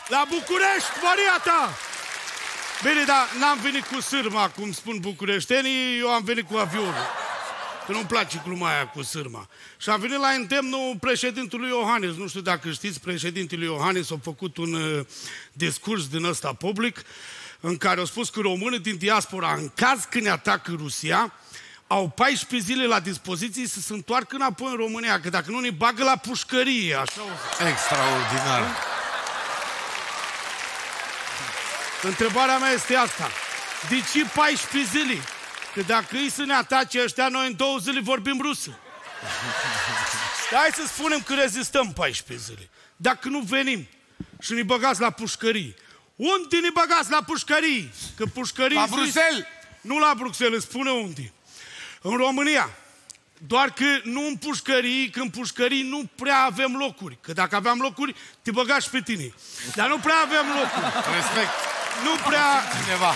La București, Maria ta! Bine, dar n-am venit cu sârma, cum spun bucureștenii, eu am venit cu avionul. Că nu-mi place gluma aia cu sârma. Și am venit la îndemnul președintelui Iohannis. Nu știu dacă știți, președintele Iohannis a făcut un discurs din ăsta public în care a spus că românii din diaspora, în caz când ne atacă Rusia, au 14 zile la dispoziție să se întoarcă înapoi în România, că dacă nu ne bagă la pușcărie, așa o să... Extraordinar. Întrebarea mea este asta. De ce 14 zile? Că dacă îi să ne atace ăștia, noi în 2 zile vorbim rusă. Hai să spunem că rezistăm 14 zile. Dacă nu venim și ne băgați la pușcării, unde ne băgați la pușcării? Că pușcării... La Bruxelles! Nu la Bruxelles, spune unde. În România. Doar că nu în pușcării, că în pușcării nu prea avem locuri. Că dacă aveam locuri, te băga și pe tine. Dar nu prea avem locuri. Respect. Nu prea... Cineva.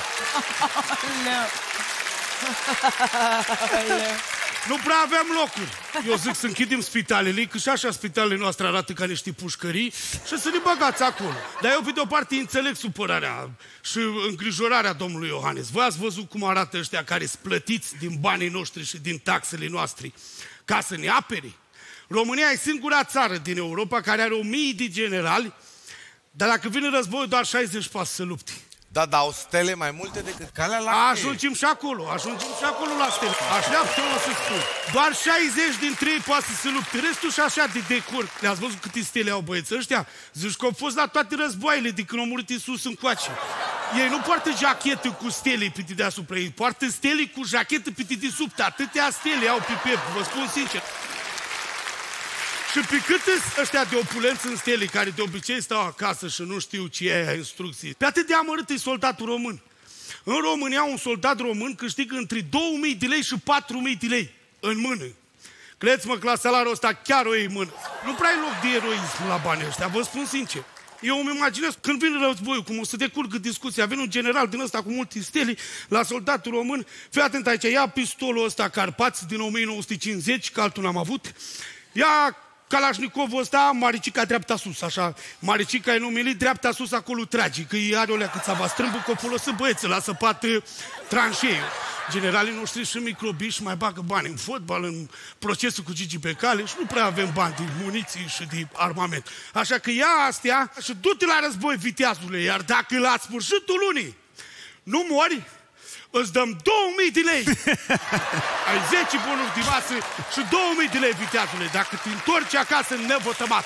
Nu prea avem locuri. Eu zic să închidem spitalele, că și așa spitalele noastre arată ca niște pușcării și să ne băgați acolo. Dar eu, pe de-o parte, înțeleg supărarea și îngrijorarea domnului Iohannis. Voi ați văzut cum arată ăștia care sunt plătiți din banii noștri și din taxele noastre ca să ne apere? România e singura țară din Europa care are 1000 de generali, dar dacă vine războiul, doar 60 poate să lupte. Da, dar au stele mai multe decât calea la Ajungem și acolo, la stele. Așteaptă eu să spun. Doar 60 dintre ei poate să se lupte. Restul și așa de decor. Le-ați văzut câte stele au băieți ăștia? Zici că au fost la toate războaiele de când au murit Iisus încoace. Ei nu poartă jachetă cu stele pe deasupra ei, poartă stele cu jachetă pe dedesubt. Atâtea stele au pe piept, vă spun sincer. Și pe cât ăștia de opulenți în stele, care de obicei stau acasă și nu știu ce e aia instrucții, pe atât de amărât e soldatul român. În România un soldat român câștigă între 2000 de lei și 4000 de lei în mână. Credeți-mă că la salariul ăsta chiar o iei în mână. Nu prea ai loc de eroism la banii ăștia, vă spun sincer. Eu îmi imaginez când vine războiul, cum o să decurgă discuția, vine un general din ăsta cu multe stele la soldatul român, fii atent aici, ia pistolul ăsta Carpați din 1950, că altul n-am avut, ia Kalashnikovul ăsta, maricica dreapta sus, așa. Maricica e numele, dreapta sus, acolo tragi, că îi are o leacă țava strâmbă, că folosă băieță, la săpat tranșeiul. Generalii noștri și microbiși mai bagă bani în fotbal, în procesul cu Gigi Becali și nu prea avem bani de muniții și de armament. Așa că ia astea și du-te la război, viteazule, iar dacă la sfârșitul lunii nu mori, îți dăm 2000 de lei. Ai 10 bonuri de masă și 2000 de lei, viteazule, dacă te întorci acasă nevătămat.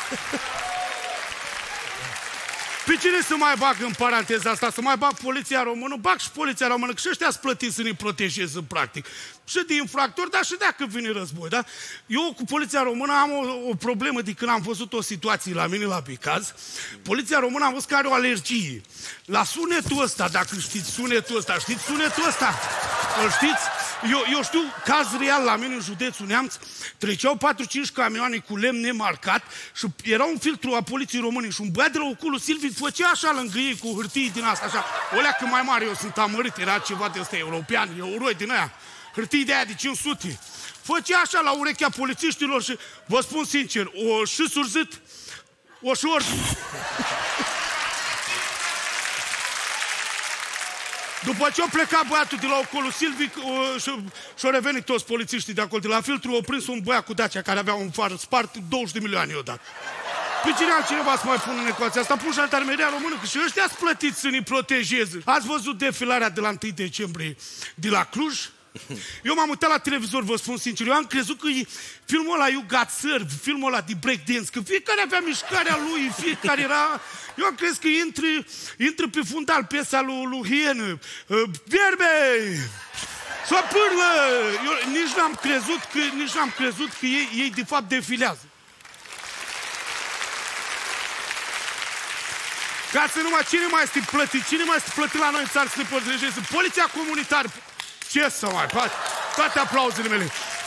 Pe cine să mai bag în paranteza asta? Să mai bag poliția română? Bag și poliția română, că și ăștia-s plătiți să ne protejeze, practic. Și de infractori, dar și dacă vine război, da? Eu cu poliția română am o problemă de când am văzut o situație la mine la Bicaz. Poliția română am văzut că are o alergie la sunetul ăsta, dacă știți sunetul ăsta. Știți sunetul ăsta? Îl știți? Eu știu caz real la mine în județul Neamț, treceau 4-5 camioane cu lemn nemarcat și era un filtru a poliției române și un băiat de la oculul Silviu făcea așa lângă ei cu hârtii din asta, așa. O leacă mai mare, eu sunt amărit, era ceva de ăsta european, euroi din aia, hârtii de aia de 500. Făcea așa la urechea polițiștilor și vă spun sincer, o și surzit, o și ori. După ce a plecat băiatul de la ocolul Silvic și-au revenit toți polițiștii de acolo, de la filtru, au prins un băiat cu Dacia care avea un far spart, 20 de milioane i-o dat. Pe cine altcineva să mai pună în ecuația asta? Pun jandarmeria română, că și ăștia sunt plătiți să ne protejeze. Ați văzut defilarea de la 1 decembrie de la Cluj? Eu m-am uitat la televizor, vă spun sincer, eu am crezut că e filmul ăla You Got Served, filmul ăla de breakdance, că fiecare avea mișcarea lui, fiecare era... Eu am crezut că intră pe fundal piesa lui Hienă, Vierbe! Și o pârlă! Eu nici n-am crezut că ei de fapt defilează. Ca să numai cine mai este plătit? Cine mai este plătit la noi în țară să ne protejeze? Poliția comunitară. Ce să mai faci? Toate aplauzele mele.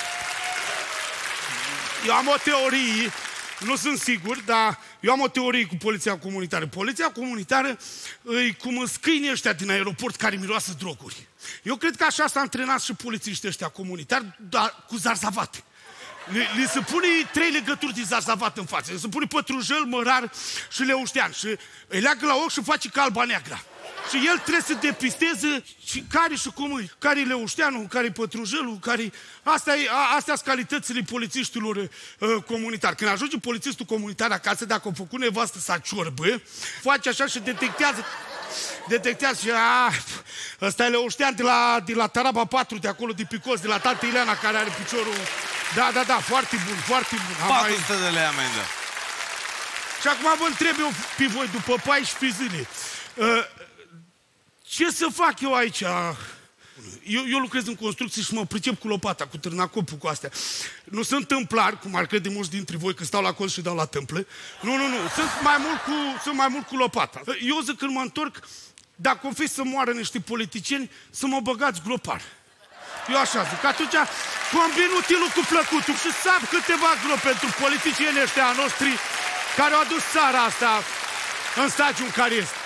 Eu am o teorie, nu sunt sigur, dar eu am o teorie cu poliția comunitară. Poliția comunitară e cum în câinii ăștia din aeroport care miroasă droguri. Eu cred că așa s-a antrenat și polițiștii ăștia comunitari, dar cu zarzavate. Li se pune 3 legături din zazavat în față. Li se pune pătrunjel, mărar și leuștean. Și îi leagă la ochi și face ca alba neagră. Și el trebuie să depisteze și care și cum e. Care-i leușteanul, care-i pătrunjelul, care-i... Astea-s calitățile polițiștilor comunitari. Când ajunge polițistul comunitar acasă, dacă a făcut nevastă sa ciorbă, face așa și detectează și ăsta e leuștean de la Taraba 4, de acolo, de Picos, de la tată Ileana, care are piciorul... Da, foarte bun, foarte bun. 400 de lei amendă. Și acum vă întreb eu pe voi, după 14 zile, ce să fac eu aici? Eu lucrez în construcții și mă pricep cu lopata, cu târnacopul, cu astea. Nu sunt tâmplar, cum ar crede mulți dintre voi, că stau la colț și dau la tâmple. Nu. Sunt mai mult cu lopata. Eu zic, când mă întorc, dacă o fi să moară niște politicieni, să mă băgați glopar. Eu așa zic. Atunci combin utilul cu plăcutul și sap câteva glopi pentru politicienii ăștia noștri care au adus țara asta în stadiul în care este.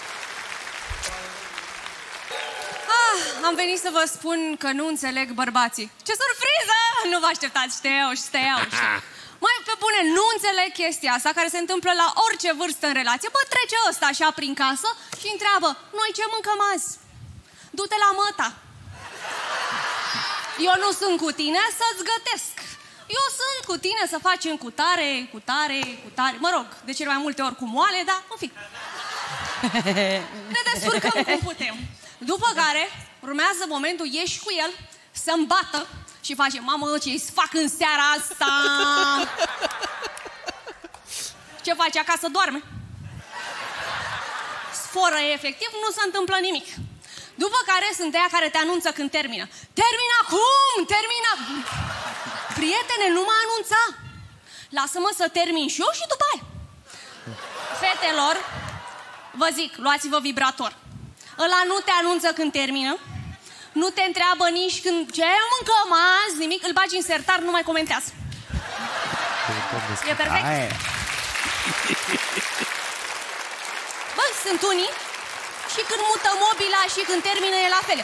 Am venit să vă spun că nu înțeleg bărbații. Ce surpriză! Nu vă așteptați, știu. Mai pe bune, nu înțeleg chestia asta care se întâmplă la orice vârstă în relație. Bă, trece ăsta așa prin casă și întreabă: noi ce mâncăm azi? Du-te la măta. Eu nu sunt cu tine să-ți gătesc. Eu sunt cu tine să facem cu tare. Mă rog, de cele mai multe ori cu moale, dar în fi. Ne descurcăm cum putem. După care urmează momentul, ieși cu el să-mi bată și face: mamă, ce-i fac în seara asta? Ce face acasă? Doarme. Sforă, efectiv, nu se întâmplă nimic. După care sunt aia care te anunță când termină. Termină acum! Termină! Prietene, nu mă anunța! Lasă-mă să termin și eu și după aia. Fetelor, vă zic, luați-vă vibrator. Ăla nu te anunță când termină, nu te întreabă nici când ce mâncăm azi, nimic, îl bagi în sertar, nu mai comentează. E perfect? Bă, sunt unii și când mută mobila și când termină e la fel.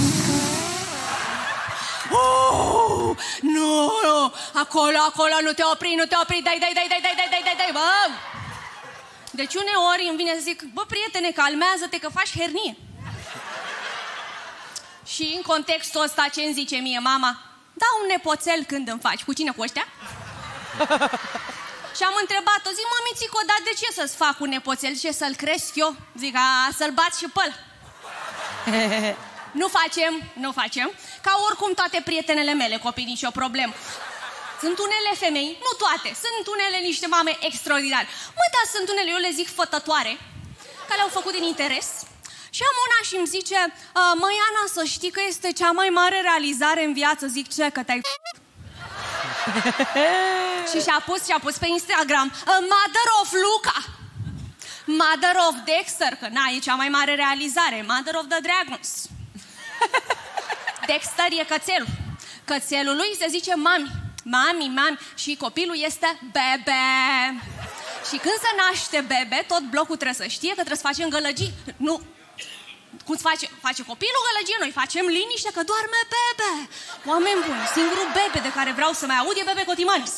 Nu, acolo, nu te opri, dai, bă! Deci uneori îmi vine să zic: bă, prietene, calmează-te că faci hernie. Și în contextul ăsta ce-mi zice mie mama? Da, un nepoțel când îmi faci. Cu cine? Cu ăștia? Și am întrebat-o, zic: mămițico, dar de ce să-ți fac un nepoțel? Ce, să-l cresc eu? Zic: să-l bat și pe-l. Nu facem. Ca oricum toate prietenele mele, copii, nicio problemă. Sunt unele femei, nu toate, sunt unele niște mame extraordinare. Măi, dar sunt unele, eu le zic fătătoare, care le-au făcut din interes. Și am una și îmi zice: măi, Ana, să știi că este cea mai mare realizare în viață. Zic: ce, că te-ai... Și și-a pus pe Instagram: Mother of Luca, Mother of Dexter, că na, e cea mai mare realizare, Mother of the Dragons. Dexter e cățelul. Cățelului se zice mami. Mami. Și copilul este bebe. Și când se naște bebe, tot blocul trebuie să știe că trebuie să facem gălăgii. Nu. Cum se face copilul gălăgie, noi facem liniște că doarme bebe. Oameni buni, singurul bebe de care vreau să mai aud e Bebe Cotimanis.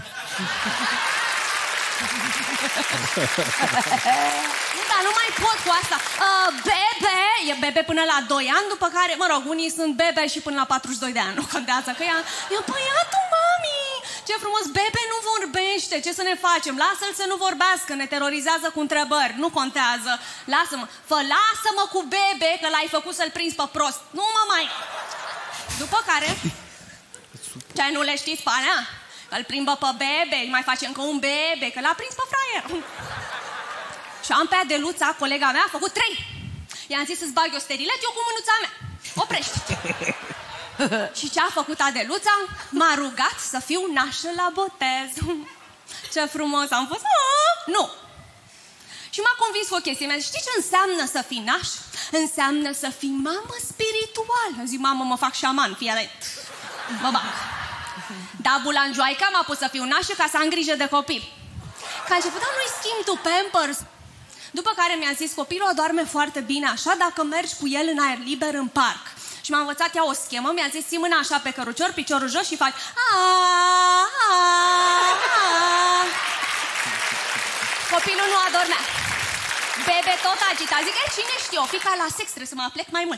Da, nu mai pot cu asta. Bebe, e bebe până la 2 ani, după care, mă rog, unii sunt bebe și până la 42 de ani. Nu contează că e băiatul, mami. Ce frumos, bebe nu vorbește. Ce să ne facem? Lasă-l să nu vorbească, ne terorizează cu întrebări. Nu contează. Lasă-mă. Lasă-mă cu bebe, că l-ai făcut să-l prinzi pe prost. Nu mă mai... După care... Ce, nu le știți pe alea? Că-l plimbă pe bebe, îi mai face încă un bebe, că l-a prins pe fraier. Și am pe Adeluța, colega mea, a făcut 3. I-am zis să-ți bag eu sterilet, eu cu mânuța mea. Oprește. Și ce a făcut Adeluța? M-a rugat să fiu nașă la botez. Ce frumos am fost. Nu. Și m-a convins cu o chestie. Mi-a zis: știi ce înseamnă să fii naș? Înseamnă să fii mamă spirituală. Zic: mamă, mă fac șaman, fii atent. Mă bag. Da, bulanjoaica m-a pus să fiu nașă ca să am grijă de copil. Că a început: nu-i schimb tu Pampers. După care mi-a zis: copilul doarme foarte bine așa dacă mergi cu el în aer liber în parc. Și m-a învățat ea o schemă, mi-a zis, ții mâna așa pe cărucior, piciorul jos și faci... Copilul nu adormea. Bebe tot agita. Zic, cine știe, o fi ca la sex, trebuie să mă aplec mai mult.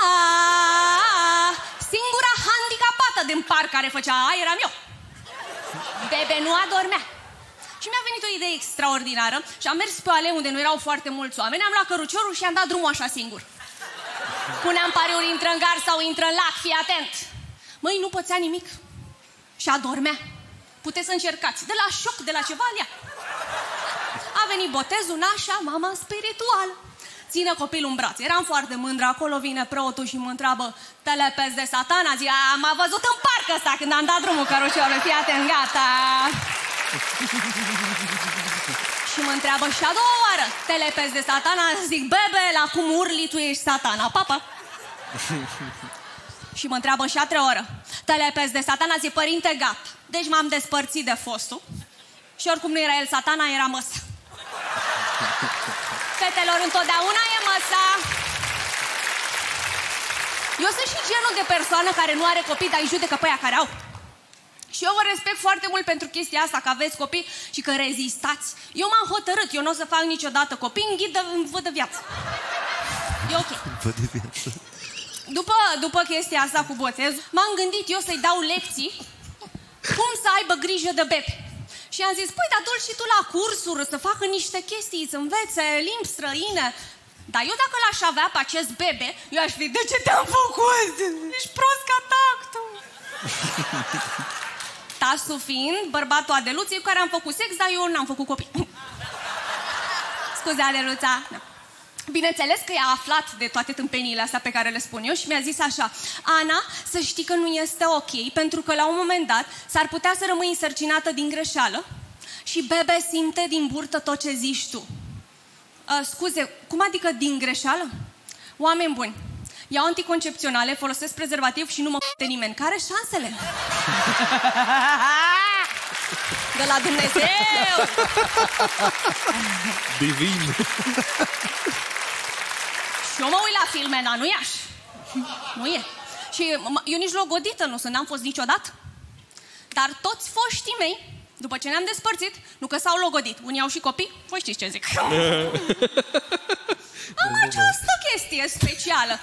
Singura handicapată din parc care făcea eram eu. Bebe nu adormea. Și mi-a venit o idee extraordinară și am mers pe o alee unde nu erau foarte mulți oameni, am luat căruciorul și am dat drumul așa singur. Puneam pariuri, intră în gar sau intră în lac, fii atent. Măi, nu pățea nimic. Și adormea. Puteți să încercați. De la șoc, de la ceva, ia. A venit botezul, nașa, mama spirituală. Ține copilul în braț. Eram foarte mândră, acolo vine preotul și mă întreabă, te lepezi de Satana? Zic, m-a văzut în parc ăsta când am dat drumul căruciorului, fii atent, gata. Și mă întreabă și a doua oară, te lepezi de Satana? Zic, bebe, la cum urli tu ești Satana, papa. Și mă întreabă și a treia oră, te lepezi de Satana? Zic, părinte, gata. Deci m-am despărțit de fostul și oricum nu era el Satana, era măsa. Fetelor, întotdeauna e măsa. Eu sunt și genul de persoană care nu are copii, dar îi judecă pe aia care au. Și eu vă respect foarte mult pentru chestia asta, că aveți copii și că rezistați. Eu m-am hotărât, eu nu o să fac niciodată copii, în ghid în văd de viață. E ok. Văd de viață. După chestia asta cu botez, m-am gândit eu să-i dau lecții cum să aibă grijă de bebe. Și am zis, păi, dar du-l și tu la cursuri, să facă niște chestii, să învețe limbi străine. Dar eu dacă l-aș avea pe acest bebe, eu aș fi, de ce te-am făcut? Ești prost ca tactul. Tasul fiind bărbatul Adeluței cu care am făcut sex, dar eu n-am făcut copii. Scuze, Adeluța. Da. Bineînțeles că i-a aflat de toate tâmpeniile astea pe care le spun eu și mi-a zis așa, Ana, să știi că nu este ok, pentru că la un moment dat s-ar putea să rămâi însărcinată din greșeală și bebe simte din burtă tot ce zici tu. Scuze, cum adică din greșeală? Oameni buni, iau anticoncepționale, folosesc prezervativ și nu mă f***e nimeni. Care șansele? De la Dumnezeu! Divin! Și eu mă uit la filme, dar nu e așa. Nu e. Și eu nici logodită nu sunt, n-am fost niciodată. Dar toți foștii mei, după ce ne-am despărțit, nu că s-au logodit. Unii au și copii, voi știți ce zic. Am această chestie specială.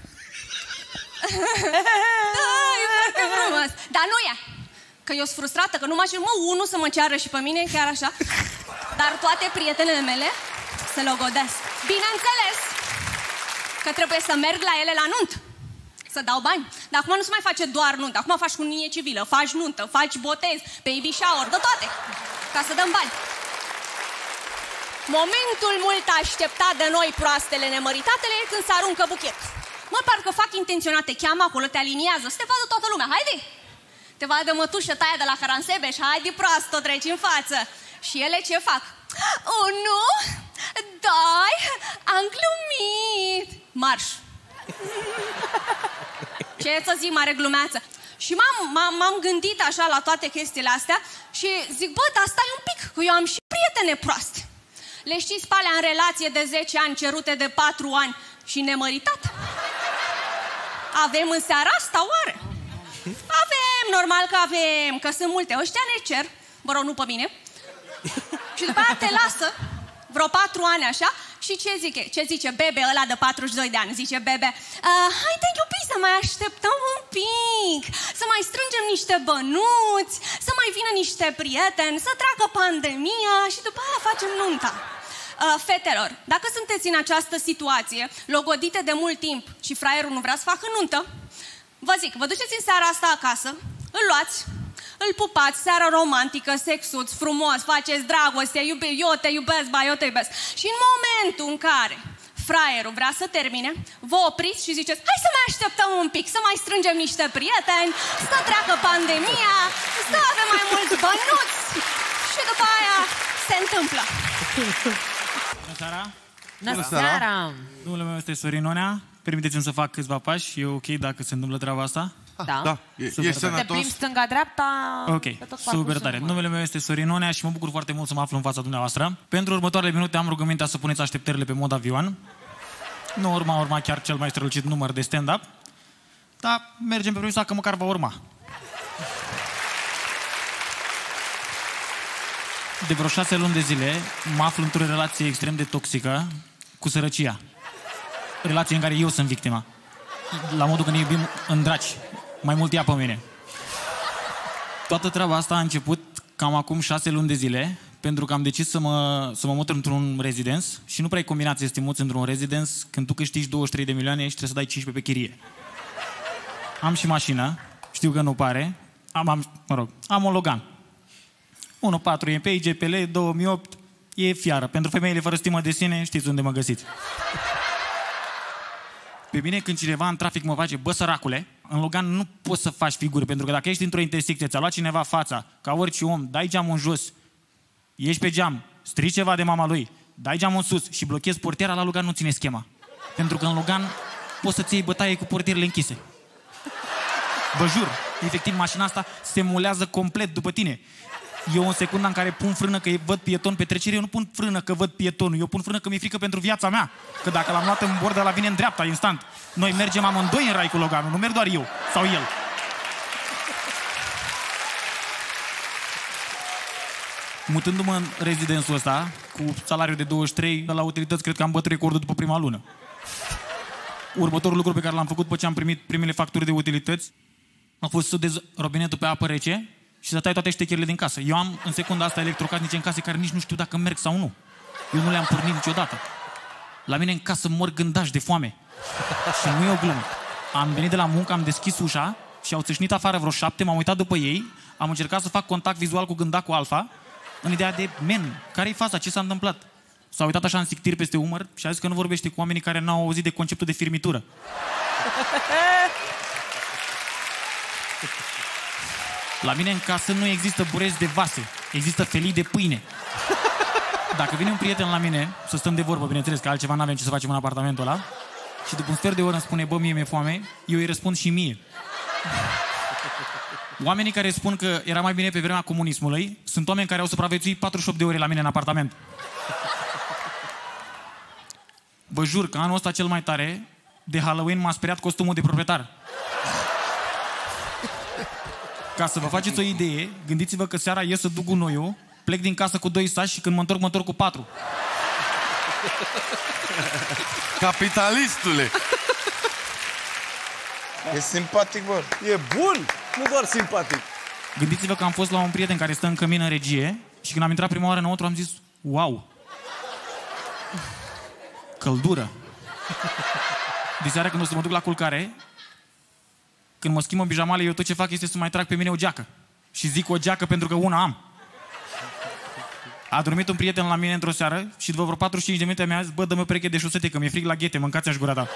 Da, e foarte frumos. Dar nu e. Că eu sunt frustrată, că nu mă ajung, unul să mă ceară și pe mine, chiar așa. Dar toate prietenele mele se logodesc. Bineînțeles că trebuie să merg la ele la nuntă, să dau bani. Dar acum nu se mai face doar nuntă. Acum faci cununie civilă, faci nuntă, faci botez, baby shower, de toate, ca să dăm bani. Momentul mult așteptat de noi, proastele nemăritatele, e când se aruncă buchet. Mă, parcă fac intenționat, te cheamă acolo, te aliniază, să te vadă toată lumea, haide! Te vadă mătușă taia de la Caransebeș, haide proastă, treci în față. Și ele ce fac? Unu, doi, am glumit! Marș! Ce să zic, mare glumeață? Și m-am gândit așa la toate chestiile astea și zic, bă, dar stai un pic, că eu am și prietene proaste. Le știți pe alea în relație de 10 ani, cerute de 4 ani și nemăritate? Avem în seara asta, oare? Avem, normal că avem, că sunt multe. Ăștia ne cer, vă rog, nu pe mine. Și după aia te lasă vreo 4 ani așa și ce zice bebe ăla de 42 de ani? Zice bebe, haide iubi să mai așteptăm un pic, să mai strângem niște bănuți, să mai vină niște prieteni, să treacă pandemia și după aia facem nunta. Fetelor, dacă sunteți în această situație, logodite de mult timp și fraierul nu vrea să facă nuntă, vă zic, vă duceți în seara asta acasă, îl luați, îl pupați, seara romantică, sexuți, frumos, faceți dragoste, eu te iubesc, ba, eu te iubesc. Și în momentul în care fraierul vrea să termine, vă opriți și ziceți, hai să mai așteptăm un pic, să mai strângem niște prieteni, să treacă pandemia, să avem mai mulți bănuți și după aia se întâmplă. Bună seara! Bună seara! Numele meu este Sorin Nonea. Permiteți-mi să fac câțiva pași. E ok dacă se întâmplă treaba asta? Da. E sănătos. Te plimbi stânga-dreapta. Ok, super tare. Numele meu este Sorin Nonea și mă bucur foarte mult să mă aflu în fața dumneavoastră. Pentru următoarele minute am rugămintea să puneți așteptările pe mod avion. Nu urma chiar cel mai strălucit număr de stand-up. dar mergem pe premisa că măcar va urma. De vreo 6 luni de zile mă aflu într-o relație extrem de toxică cu sărăcia. Relație în care eu sunt victima. La modul că ne iubim în draci. Mai mult ea pe mine. Toată treaba asta a început cam acum 6 luni de zile, pentru că am decis să mă mut într-un residence și nu prea e combinație să te muți într-un residence când tu câștigi 23 de milioane și trebuie să dai 15 pe chirie. Am și mașină, știu că nu pare, am un Logan. 1.4 MPI, GPL, 2008, e fiară. Pentru femeile fără stimă de sine, știți unde mă găsiți. Pe mine când cineva în trafic mă face, bă săracule, în Logan nu poți să faci figuri, pentru că dacă ești într-o intersecție, ți-a luat cineva fața, ca orice om, dai geamul în jos, ieși pe geam, strici ceva de mama lui, dai geamul în sus și blochezi portiera, la Logan nu ține schema. Pentru că în Logan poți să-ți iei bătaie cu portierele închise. Vă jur, efectiv mașina asta se mulează complet după tine. Eu în secunda în care pun frână că văd pieton pe trecere, eu nu pun frână că văd pietonul, eu pun frână că mi-e frică pentru viața mea. Că dacă l-am luat în bord, ăla vine în dreapta, instant. Noi mergem amândoi în rai cu Loganul, nu merg doar eu sau el. Mutându-mă în rezidențul ăsta, cu salariul de 23, la utilități cred că am bătut recordul după prima lună. Următorul lucru pe care l-am făcut după ce am primit primele facturi de utilități a fost să dez robinetul pe apă rece și să tai toate ștecherile din casă. Eu am în secunda asta electrocasnice în case care nici nu știu dacă merg sau nu. Eu nu le-am pornit niciodată. La mine în casă mor gândași de foame. Și nu e o glumă. Am venit de la muncă, am deschis ușa și au țâșnit afară vreo 7, m-am uitat după ei, am încercat să fac contact vizual cu gândacul Alfa, în ideea de, care-i faza, ce s-a întâmplat? S-a uitat așa în sictir peste umăr și a zis că nu vorbește cu oamenii care n-au auzit de conceptul de firmitură. La mine în casă nu există bureți de vase, există felii de pâine. Dacă vine un prieten la mine, să stăm de vorbă, bineînțeles, că altceva n-avem ce să facem în apartamentul ăla, și după un sfert de oră îmi spune, bă, mie mi-e foame, eu îi răspund și mie. Oamenii care spun că era mai bine pe vremea comunismului sunt oameni care au supraviețuit 48 de ore la mine în apartament. Vă jur că anul ăsta cel mai tare, de Halloween m-a speriat costumul de proprietar. Ca să vă faceți o idee, gândiți-vă că seara ies să duc gunoiul, plec din casă cu 2 saci și când mă întorc cu 4. Capitalistule! E simpatic, bă. E bun, nu doar simpatic. Gândiți-vă că am fost la un prieten care stă în cămin în regie și când am intrat prima oară înăuntru am zis, wow! Căldură! De seara când o să mă duc la culcare, când mă schimbă în pijamale, eu tot ce fac este să mai trag pe mine o geacă. Și zic o geacă pentru că una am. A dormit un prieten la mine într-o seară și după vreo 45 de minute mi-a zis, bă, dă-mi o pereche de șosete, că mi-e frig la ghete, mâncați-aș gura ta.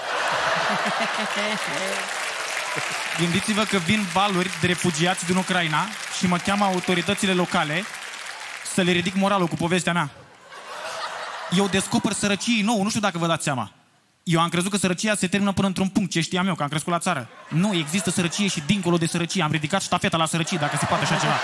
Gândiți-vă că vin valuri de refugiați din Ucraina și mă cheamă autoritățile locale să le ridic moralul cu povestea mea. Eu descoper sărăciei nou, nu știu dacă vă dați seama. Eu am crezut că sărăcia se termină până într-un punct, ce știam eu, că am crescut la țară. Nu, există sărăcie și dincolo de sărăcie. Am ridicat ștafeta la sărăcie, dacă se poate așa ceva.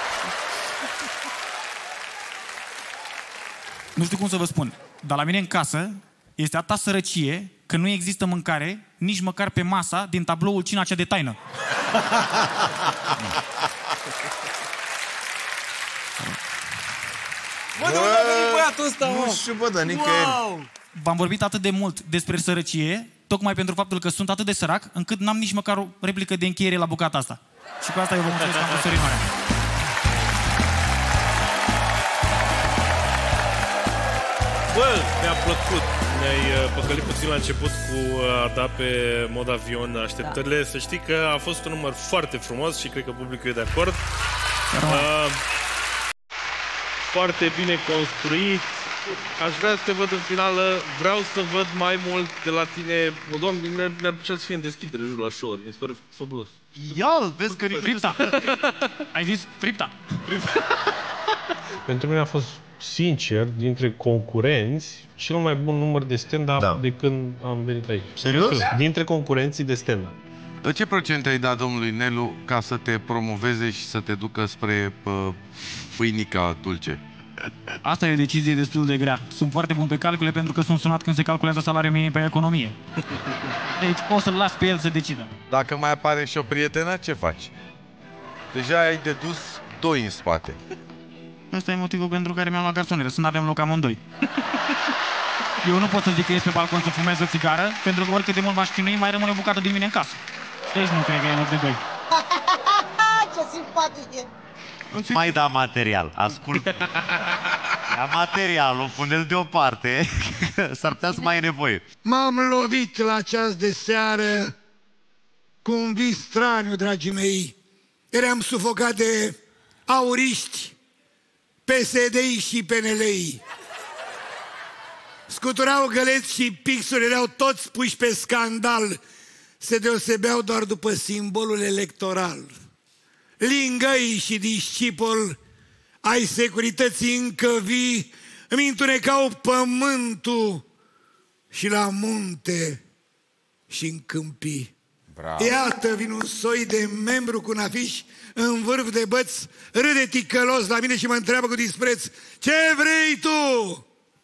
Nu știu cum să vă spun, dar la mine în casă este atâta sărăcie că nu există mâncare nici măcar pe masa din tabloul Cina cea de taină. Bă, de unde a venit băiatul ăsta, mă? Nu știu, bă, dar nicăieri. Wow! V-am vorbit atât de mult despre sărăcie, tocmai pentru faptul că sunt atât de sărac, încât n-am nici măcar o replică de încheiere la bucata asta. Și cu asta eu vă mulțumesc că am fost Sărinoarea. Bă, mi-a plăcut. Ne-ai păcălit puțin la început cu a da pe mod avion așteptările. Să știi că a fost un număr foarte frumos și cred că publicul e de acord. Foarte bine construit. Aș vrea să te văd în finală. Vreau să văd mai mult de la tine. Doamne, mi-ar plăcea să fie în deschidere jurul la show-uri. Mi se pare fabulos. Ia-l, vezi că fripta. Ai zis fripta. Pentru mine a fost, sincer, dintre concurenți, cel mai bun număr de stand-up de când am venit aici. Serios? Dintre concurenții de stand-up. Ce procent ai dat domnului Nelu ca să te promoveze și să te ducă spre pâinica dulce? Asta e o decizie destul de grea. Sunt foarte bun pe calcule pentru că sunt sunat când se calculează salariul minim pe economie. Deci pot să-l las pe el să decidă. Dacă mai apare și o prietenă, ce faci? Deja ai dedus 2 în spate. Ăsta e motivul pentru care mi-am luat garsonieră, să nu avem loc amândoi. Eu nu pot să zic că ies pe balcon să fumez o țigară, pentru că oricât de mult m-aș chinui, mai rămâne o bucată din mine în casă. Deci nu cred că e loc de doi. Ce simpatic e! Mai da material, ascult. Ia materialul, pune-l deoparte, s-ar putea să mai ai nevoie. M-am lovit la ceas de seară cu un vis straniu, dragii mei. Eram sufocat de auriști, PSD-i și PNL-i. Scuturau găleți și pixuri, erau toți puși pe scandal. Se deosebeau doar după simbolul electoral. Lingăi și discipol ai securității încă vii îmi întunecau pământul și la munte și în câmpii. Bravo. Iată, vin un soi de membru cu un afiș în vârf de băț, râde ticălos la mine și mă întreabă cu dispreț: ce vrei tu?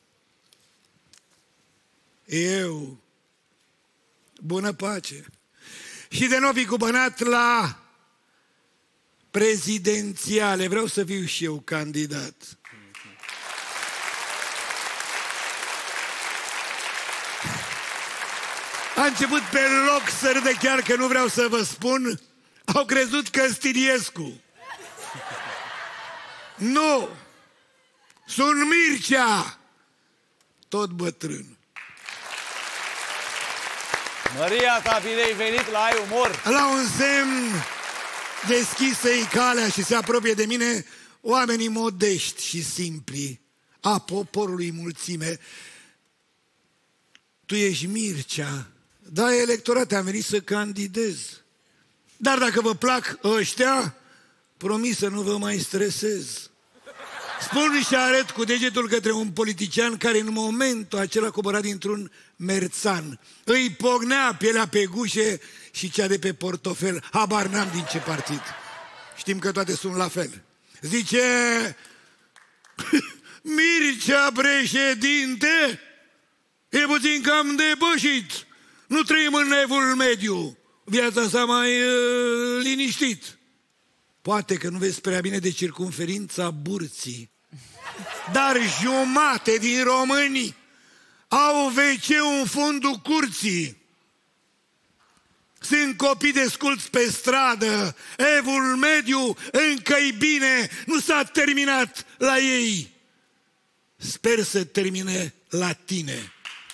Eu, bună pace. Și de nou fi cupănat la prezidențiale. Vreau să fiu și eu candidat. A început pe loc să râde, chiar că nu vreau să vă spun. Au crezut că Stiliescu. Nu! Sunt Mircea, tot bătrân. Maria, ta bine ai venit la Ai Umor. La un semn deschisă-i calea și se apropie de mine oamenii modești și simpli a poporului mulțime. Tu ești Mircea. Da, electorat, am venit să candidez. Dar dacă vă plac ăștia, promis să nu vă mai stresez. Spun și arăt cu degetul către un politician care în momentul acela cobora dintr-un merțan. Îi pognea pielea pe gușe și cea de pe portofel. Habar n-am din ce partid. Știm că toate sunt la fel. Zice: Mircea președinte, e puțin cam depășit. Nu trăim în evul mediu. Viața s-a mai liniștit. Poate că nu vezi prea bine de circumferința burții, dar jumate din români au WC în fundul curții. Sunt copii desculți pe stradă. Evul mediu încă-i bine, nu s-a terminat la ei. Sper să termine la tine.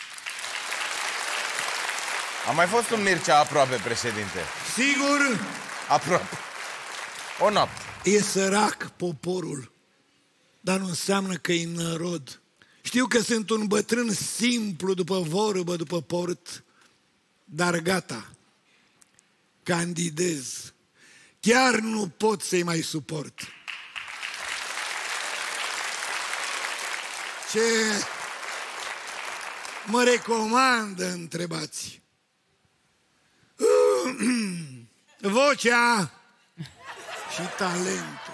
A mai fost un Mircea aproape președinte. Sigur? Aproape. O noapte. E sărac poporul, dar nu înseamnă că e nărod. Știu că sunt un bătrân simplu după vorbă, după port, dar gata, candidez. Chiar nu pot să-i mai suport. Ce mă recomandă, întrebați? Vocea și talentul.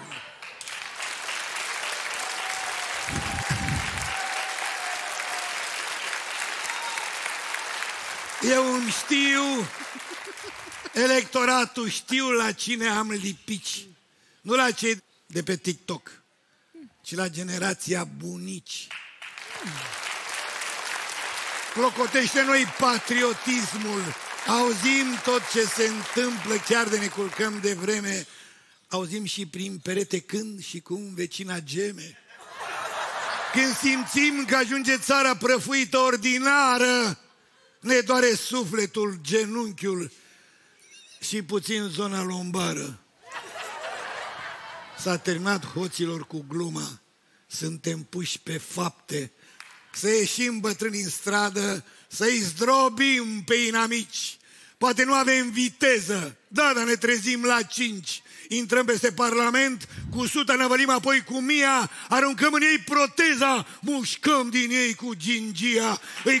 Eu îmi știu, electoratul știu la cine am lipici. Nu la cei de pe TikTok, ci la generația bunici. Clocotește noi patriotismul. Auzim tot ce se întâmplă, chiar de ne culcăm de vreme. Auzim și prin perete când și cum vecina geme. Când simțim că ajunge țara prăfuită ordinară, ne doare sufletul, genunchiul și puțin zona lombară. S-a terminat, hoților, cu gluma. Suntem puși pe fapte. Să ieșim, bătrâni, în stradă, să-i zdrobim pe inamici. Poate nu avem viteză, da, dar ne trezim la 5. Intrăm peste Parlament, cu 100 năvălim, apoi cu 1000, aruncăm în ei proteza, mușcăm din ei cu gingia, îi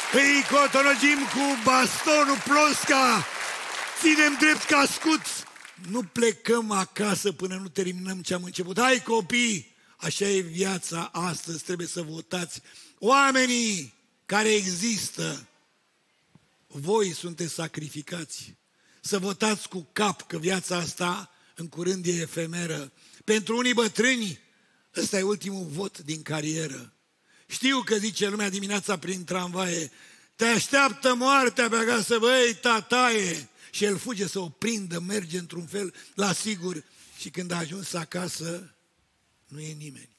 cotonogim cu bastonul plosca, ținem drept ca scuț nu plecăm acasă până nu terminăm ce am început. Hai copii, așa e viața astăzi, trebuie să votați. Oamenii care există, voi sunteți sacrificați. Să votați cu cap, că viața asta în curând e efemeră. Pentru unii bătrâni, ăsta e ultimul vot din carieră. Știu că zice lumea dimineața prin tramvaie, te așteaptă moartea pe acasă, băi, tataie. Și el fuge să o prindă, merge într-un fel la sigur și când a ajuns acasă, nu e nimeni.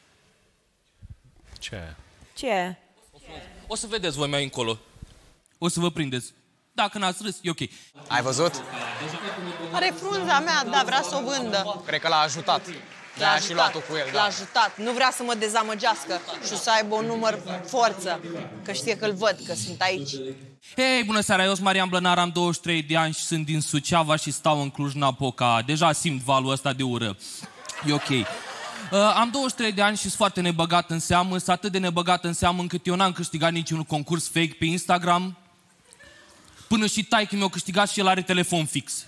Ce? Ce? O să vedeți voi mai încolo. O să vă prindeți. Dacă n-ați râs, e ok. Ai văzut? Are frunza mea, da, vrea să o vândă. Cred că l-a ajutat. L-a și luat-o cu el, da. L-a ajutat. Nu vrea să mă dezamăgească și să aibă un număr forță, că știe că-l văd, că sunt aici. Hei, bună seara, eu sunt Marian Blănar, am 23 de ani și sunt din Suceava și stau în Cluj-Napoca. Deja simt valul ăsta de ură. E ok. Am 23 de ani și sunt foarte nebăgat în seamă, sunt atât de nebăgat în seamă încât eu n-am câștigat niciun concurs fake pe Instagram, până și taică mi-a câștigat și el are telefon fix.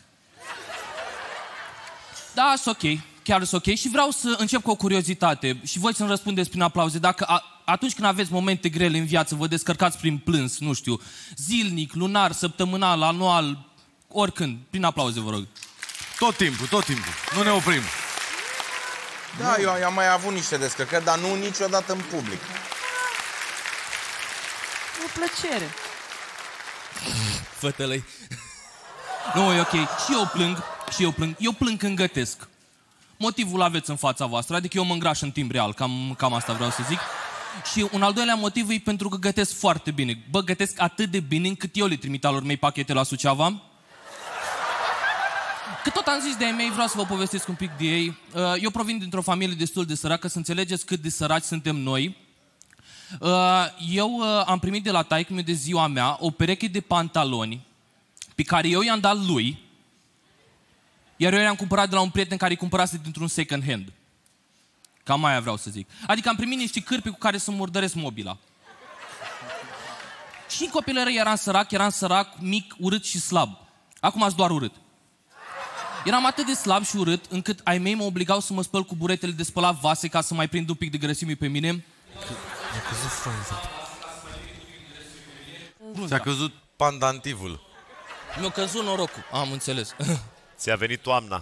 Da, sunt ok, chiar sunt ok și vreau să încep cu o curiozitate și voi să-mi răspundeți prin aplauze. Dacă atunci când aveți momente grele în viață, vă descărcați prin plâns, nu știu, zilnic, lunar, săptămânal, anual, oricând, prin aplauze, vă rog. Tot timpul, nu ne oprim. Da, eu am mai avut niște descărcări, dar nu niciodată în public. O plăcere. Fătălăi. Nu, e ok. Și eu plâng. Eu plâng când gătesc. Motivul aveți în fața voastră, adică eu mă îngraș în timp real, cam asta vreau să zic. Și un al doilea motiv e pentru că gătesc foarte bine. Bă, gătesc atât de bine încât eu le trimit alor mei pachete la Suceava. Că tot am zis de ei mei, vreau să vă povestesc un pic de ei. Eu provin dintr-o familie destul de săracă, să înțelegeți cât de săraci suntem noi. Eu am primit de la taică-miu de ziua mea o pereche de pantaloni pe care eu i-am dat lui, iar eu i-am cumpărat de la un prieten care îi cumpărase dintr-un second hand. Cam aia vreau să zic. Adică am primit niște cârpe cu care să murdăresc mobila. Și în copilărie eram sărac, mic, urât și slab. Acum ați doar urât. Eram atât de slab și urât încât ai mei mă obligau să mă spăl cu buretele de spălat vase ca să mai prind un pic de grăsime pe mine. Mi-a căzut frunza. Ți-a căzut pandantivul. Mi-a căzut norocul, am înțeles. Ți-a venit toamna.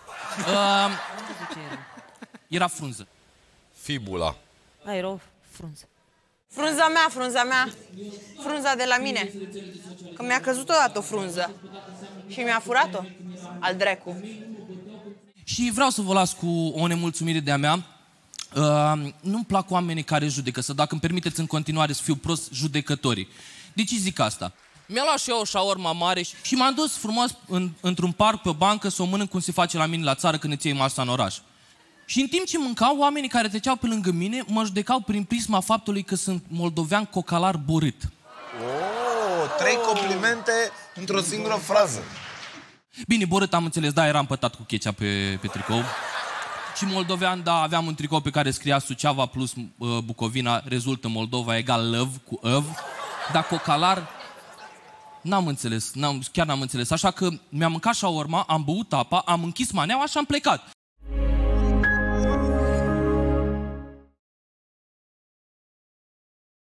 Era frunză. Fibula. Era o frunză. Frunza mea, frunza de la mine. Că mi-a căzut odată o frunză și mi-a furat-o al dracu. Și vreau să vă las cu o nemulțumire de-a mea. Nu-mi plac oamenii care judecă, să dacă îmi permiteți în continuare să fiu prost judecătorii. De ce zic asta? Mi-a luat și eu o șaorma mare și m-am dus frumos într-un parc pe o bancă să o mănânc cum se face la mine la țară când îți iei masa în oraș. Și în timp ce mâncau, oamenii care treceau pe lângă mine mă judecau prin prisma faptului că sunt moldovean cocalar borât. Oh, 3 complimente într-o singură frază. Bine, borât am înțeles, da, eram pătat cu ketchup pe tricou. Și moldovean, da, aveam un tricou pe care scria Suceava plus Bucovina rezultă Moldova egal love cu ăv. Dar cocalar, n-am înțeles, chiar n-am înțeles. Așa că mi-am mâncat șaorma, am băut apa, am închis maneaua și am plecat.